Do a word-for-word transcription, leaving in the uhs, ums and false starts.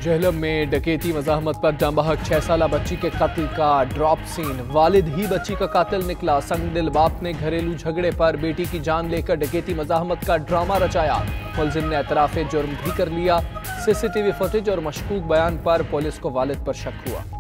झेलम में डकैती मज़ाहमत पर जांबाहक छह साल बच्ची के कत्ल का ड्रॉप सीन। वालिद ही बच्ची का कातिल निकला। संगदिल बाप ने घरेलू झगड़े पर बेटी की जान लेकर डकैती मज़ाहमत का ड्रामा रचाया। मुलजिम ने एतराफ़े जुर्म भी कर लिया। सीसीटीवी फुटेज और मशकूक बयान पर पुलिस को वालिद पर शक हुआ।